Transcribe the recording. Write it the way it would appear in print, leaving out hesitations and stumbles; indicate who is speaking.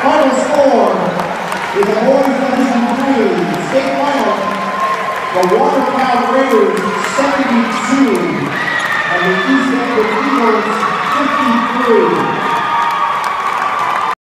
Speaker 1: Final score is the boys Division III state final. The Watertown Raiders 72 and the East End Eagles 53.